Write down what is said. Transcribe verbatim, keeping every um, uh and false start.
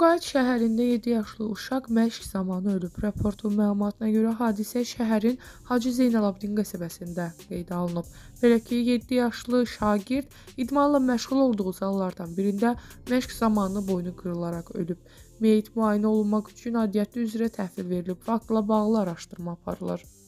Sumqayıt şəhərində yeddi yaşlı uşaq məşq zamanı ölüb. Raportun məlumatına görə hadisə şəhərin Hacı Zeynalabdin qəsəbəsində qeydə alınıb. Belə ki, yeddi yaşlı şagird idmanla məşğul olduğu zallardan birində məşq zamanı boynu qırılaraq ölüb. Meyit müayinə olunmaq üçün aidiyyatı üzrə təhvil verilib. Faktla bağlı araşdırma aparılır.